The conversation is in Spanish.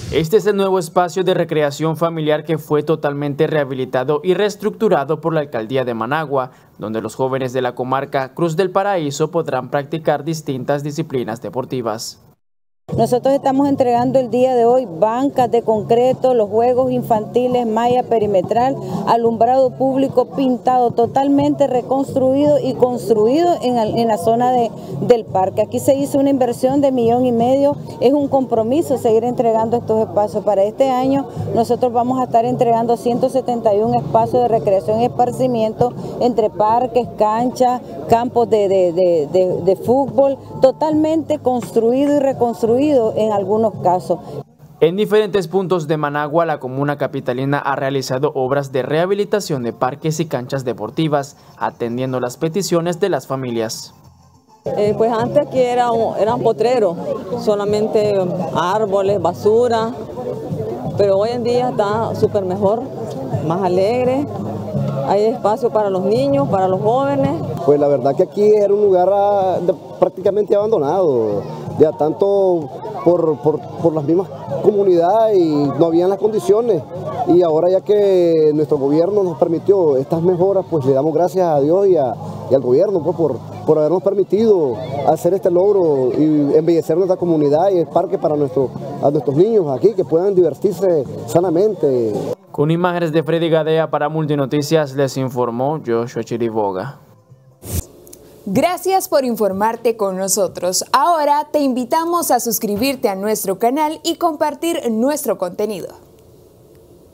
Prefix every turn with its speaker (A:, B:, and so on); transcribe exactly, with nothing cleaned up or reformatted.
A: Este es el nuevo espacio de recreación familiar que fue totalmente rehabilitado y reestructurado por la Alcaldía de Managua, donde los jóvenes de la comarca Cruz del Paraíso podrán practicar distintas disciplinas deportivas.
B: Nosotros estamos entregando el día de hoy bancas de concreto, los juegos infantiles, malla perimetral, alumbrado público pintado, totalmente reconstruido y construido en, en la zona de, del parque. Aquí se hizo una inversión de millón y medio, es un compromiso seguir entregando estos espacios. Para este año nosotros vamos a estar entregando ciento setenta y un espacios de recreación y esparcimiento entre parques, canchas, campos de, de, de, de, de fútbol, totalmente construido y reconstruido en algunos casos.
A: En diferentes puntos de Managua, la comuna capitalina ha realizado obras de rehabilitación de parques y canchas deportivas, atendiendo las peticiones de las familias.
C: Eh, pues antes aquí era un, era un potrero, solamente árboles, basura, pero hoy en día está súper mejor, más alegre, hay espacio para los niños, para los jóvenes.
D: Pues la verdad que aquí era un lugar uh, de, prácticamente abandonado, ya tanto por, por, por las mismas comunidades y no habían las condiciones. Y ahora ya que nuestro gobierno nos permitió estas mejoras, pues le damos gracias a Dios y, a, y al gobierno pues, por, por habernos permitido hacer este logro y embellecer nuestra comunidad y el parque para nuestro, a nuestros niños aquí, que puedan divertirse sanamente.
A: Con imágenes de Freddy Gadea para Multinoticias les informó Joshua Chiriboga.
E: Gracias por informarte con nosotros. Ahora te invitamos a suscribirte a nuestro canal y compartir nuestro contenido.